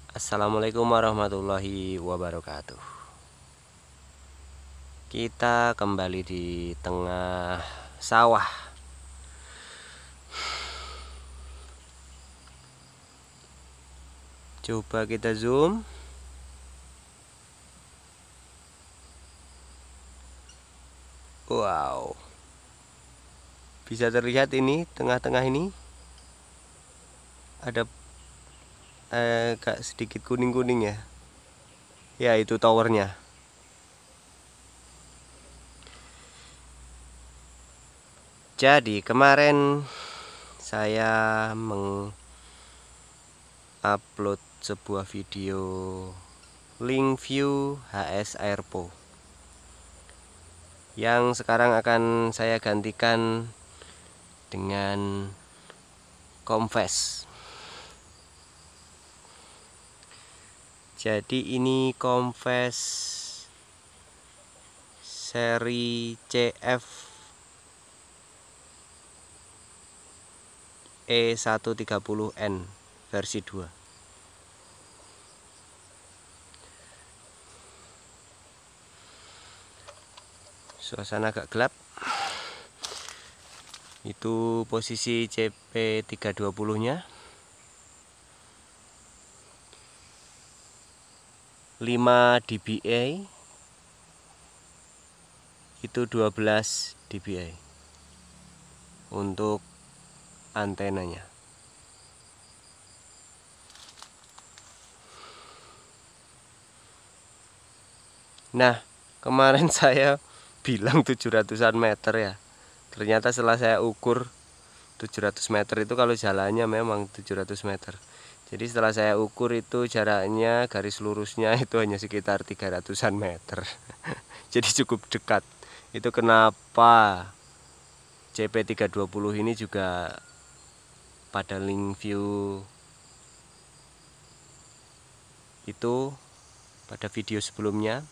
Assalamualaikum warahmatullahi wabarakatuh. Kita kembali di tengah sawah. Coba kita zoom. Wow, bisa terlihat ini tengah-tengah ini ada agak sedikit kuning-kuning ya. Ya, itu towernya. Jadi kemarin saya mengupload sebuah video Linkview HS Airpo yang sekarang akan saya gantikan dengan Comfast. Jadi ini Comfast seri CF E130N versi 2. Suasana agak gelap. Itu posisi CP320-nya. 5 dBA. Itu 12 dBA untuk antenanya. Nah, kemarin saya bilang 700-an meter ya. Ternyata setelah saya ukur 700 meter itu kalau jalannya memang 700 meter. Jadi setelah saya ukur itu jaraknya garis lurusnya itu hanya sekitar 300-an meter. Jadi cukup dekat. Itu kenapa CP320 ini juga pada Linkview itu pada video sebelumnya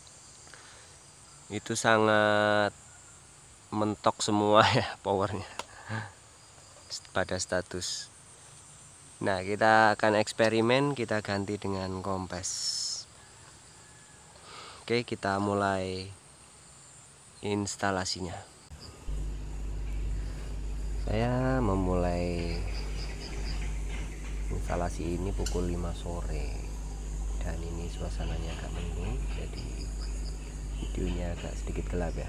itu sangat mentok semua ya powernya pada status. Nah, kita akan eksperimen, kita ganti dengan Comfast. Oke, kita mulai instalasinya. Saya memulai instalasi ini pukul 5 sore dan ini suasananya agak mendung, jadi videonya agak sedikit gelap ya.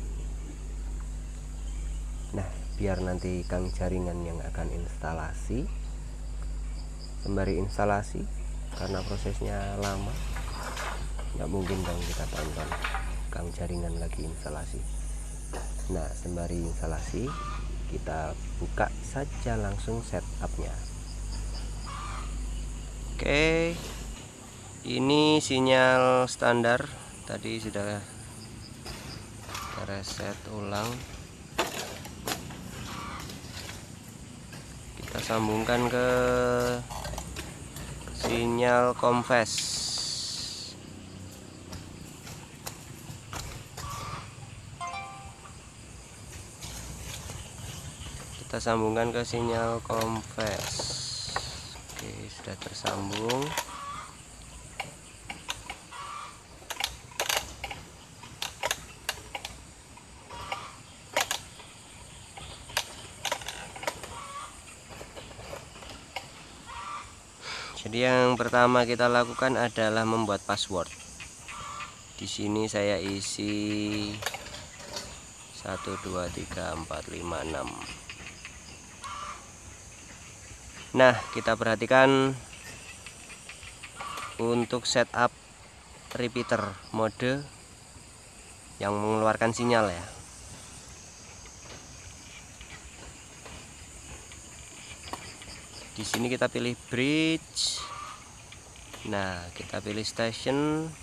Nah, biar nanti Kang Jaringan yang akan instalasi, sembari instalasi karena prosesnya lama, nggak mungkin dong kita tonton Kang Jaringan lagi instalasi. Nah, sembari instalasi kita buka saja langsung setupnya. Oke, ini sinyal standar, tadi sudah reset ulang. Kita sambungkan ke sinyal Comfast. Kita sambungkan ke sinyal Comfast. Oke, sudah tersambung. Jadi yang pertama kita lakukan adalah membuat password. Di sini saya isi 123456. Nah, kita perhatikan untuk setup repeater mode yang mengeluarkan sinyal ya. Di sini kita pilih bridge. Nah, kita pilih station,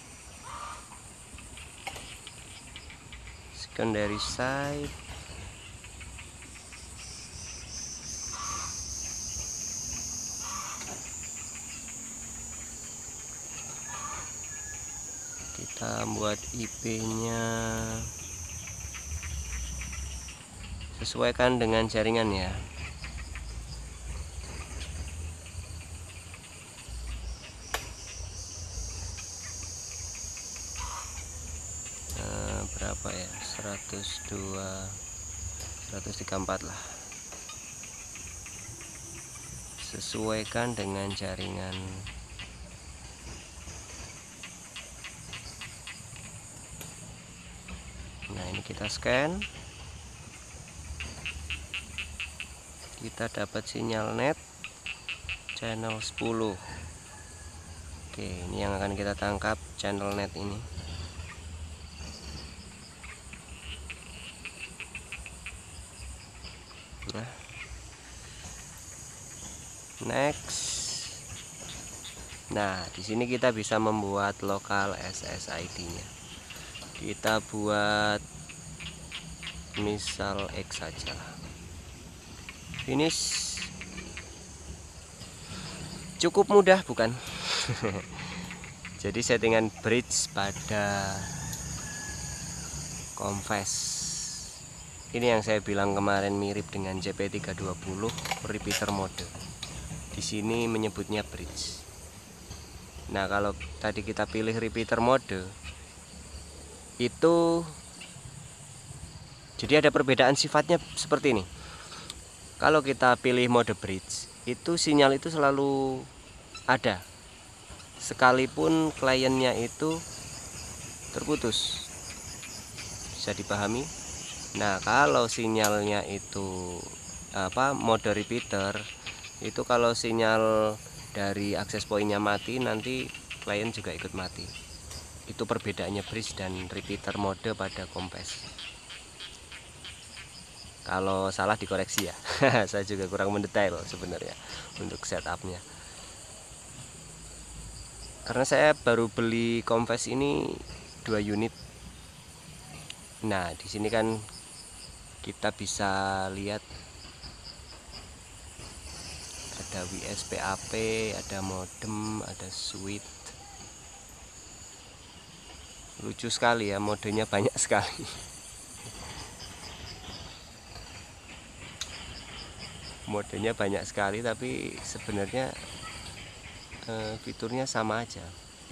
secondary side, kita buat IP-nya sesuaikan dengan jaringan ya. 102, 134 lah. Sesuaikan dengan jaringan. Nah, ini kita scan. Kita dapat sinyal net channel 10. Oke, ini yang akan kita tangkap, channel net ini. Nah, next. Nah, di sini kita bisa membuat lokal SSID-nya. Kita buat misal X saja. Finish. Cukup mudah, bukan? Jadi settingan bridge pada Comfast. Ini yang saya bilang kemarin mirip dengan JP320 repeater mode. Di sini menyebutnya bridge. Nah, kalau tadi kita pilih repeater mode itu jadi ada perbedaan sifatnya seperti ini. Kalau kita pilih mode bridge, itu sinyal itu selalu ada, sekalipun kliennya itu terputus. Bisa dipahami? Nah, kalau sinyalnya itu mode repeater, itu kalau sinyal dari akses pointnya mati, nanti klien juga ikut mati. Itu perbedaannya bridge dan repeater mode pada Comfast. Kalau salah dikoreksi ya. Saya juga kurang mendetail sebenarnya untuk setupnya, karena saya baru beli Comfast ini 2 unit. Nah, di sini kan kita bisa lihat ada WSPAP, ada modem, ada switch. Lucu sekali ya, modenya banyak sekali. Modenya banyak sekali, tapi sebenarnya fiturnya sama aja.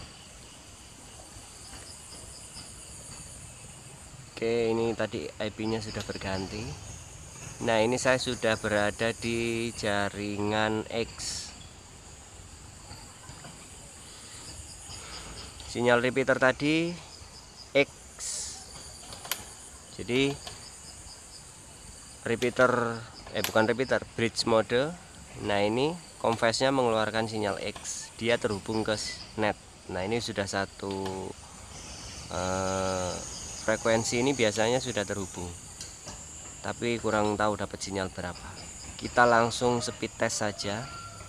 Oke, ini tadi IP-nya sudah berganti. Nah, ini saya sudah berada di jaringan X. Sinyal repeater tadi X. Jadi repeater bukan repeater, bridge mode. Nah, ini Comfast-nya mengeluarkan sinyal X. Dia terhubung ke net. Nah, ini sudah satu frekuensi, ini biasanya sudah terhubung, tapi kurang tahu dapat sinyal berapa. Kita langsung speed test saja.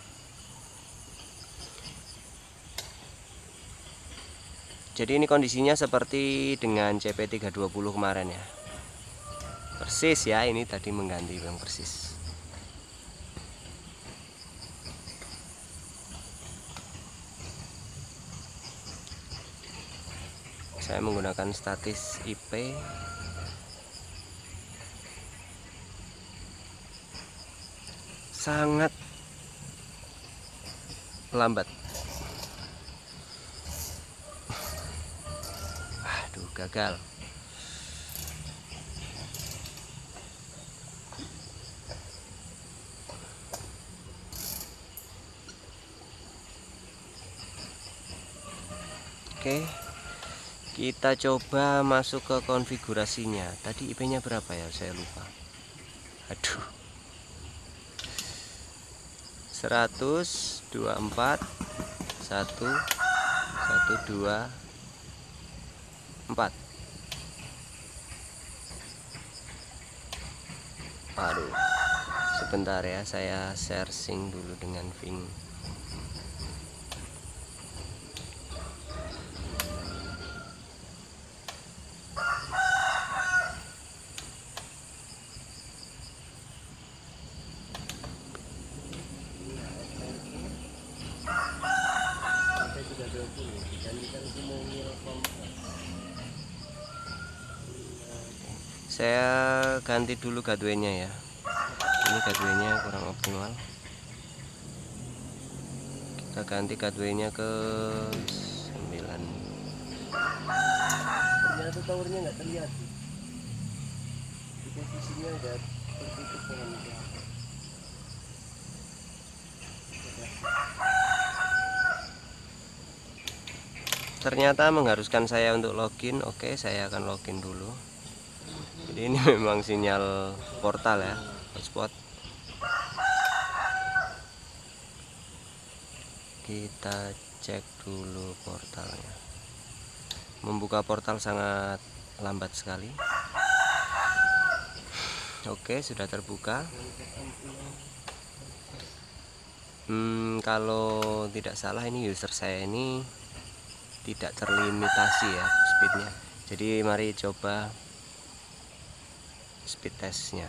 Jadi ini kondisinya seperti dengan CP320 kemarin ya, persis ya. Ini tadi mengganti yang persis. Saya menggunakan statis IP. Sangat lambat. Aduh, gagal. Oke, kita coba masuk ke konfigurasinya. Tadi IP-nya berapa ya? Saya lupa. Aduh. 124 124. Aduh. Sebentar ya, saya searching dulu dengan Ving. Saya ganti dulu gateway-nya ya. Ini gateway-nya kurang optimal. Kita ganti gateway-nya ke 9. Ternyata towernya nggak terlihat. posisinya udah tertutup pohon kelapa. Ternyata mengharuskan saya untuk login. Oke, saya akan login dulu. Jadi ini memang sinyal portal ya, hotspot. Kita cek dulu portalnya. Membuka portal sangat lambat sekali. Oke, sudah terbuka. Kalau tidak salah ini user saya ini tidak terlimitasi ya speednya. Jadi mari coba speed testnya.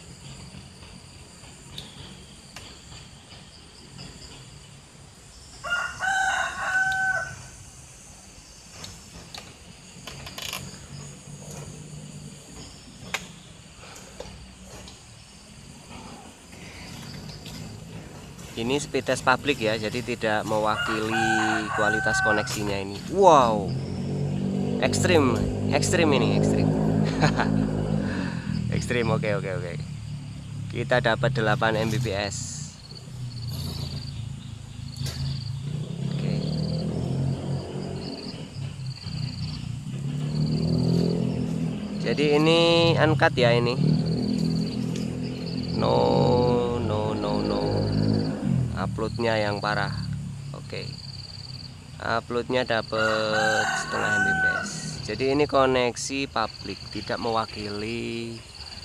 Ini speed test publik ya, jadi tidak mewakili kualitas koneksinya ini. Wow, ekstrim ini ekstrim. Ekstrim, oke. Kita dapat 8 Mbps. Oke. Jadi ini uncut ya ini. No. Uploadnya yang parah. Oke. Uploadnya dapat setengah Mbps. Jadi ini koneksi publik, tidak mewakili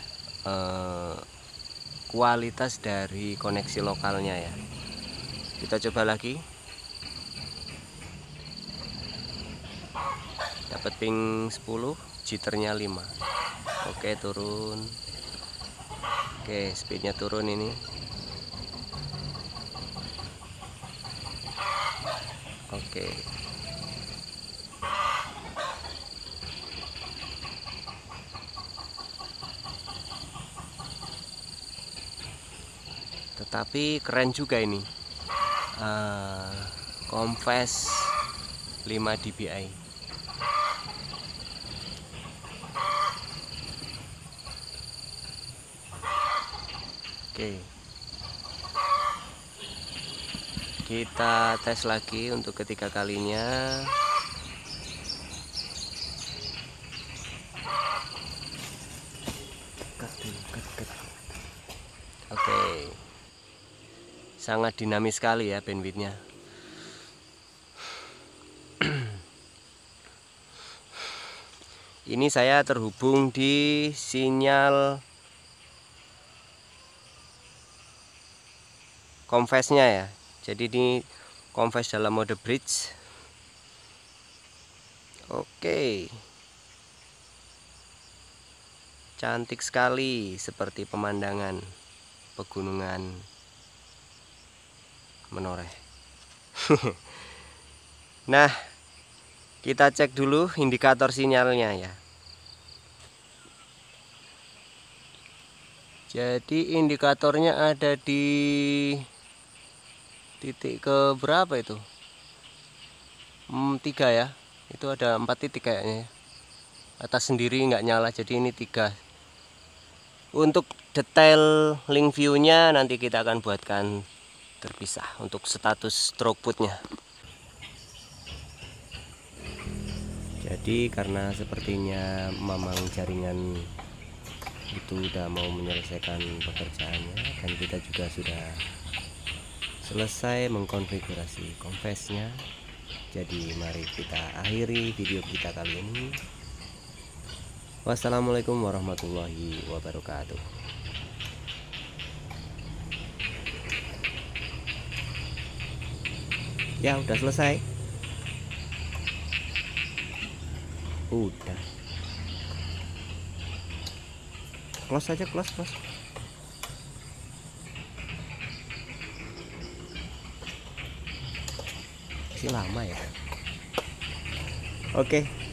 kualitas dari koneksi lokalnya ya. Kita coba lagi. Dapat ping 10, jitternya 5. Oke, turun. Oke, speednya turun ini. Oke. Tetapi keren juga ini. Comfast 5 dBi. Oke. Kita tes lagi untuk ketiga kalinya. Oke. Sangat dinamis sekali ya bandwidthnya. Ini saya terhubung di sinyal Comfast-nya ya. Jadi ini Comfast dalam mode bridge. Oke. Cantik sekali seperti pemandangan pegunungan menoreh. Nah, kita cek dulu indikator sinyalnya ya. Jadi indikatornya ada di titik ke berapa itu? 3 ya. Itu ada 4 titik kayaknya. Atas sendiri nggak nyala, jadi ini 3. Untuk detail link view-nya nanti kita akan buatkan terpisah untuk status throughput-nya. Jadi karena sepertinya memang jaringan itu udah mau menyelesaikan pekerjaannya, dan kita juga sudah selesai mengkonfigurasi Comfast-nya. Jadi mari kita akhiri video kita kali ini. Wassalamualaikum warahmatullahi wabarakatuh. Ya udah selesai. Udah. Close aja, close. Masih lama ya. Oke.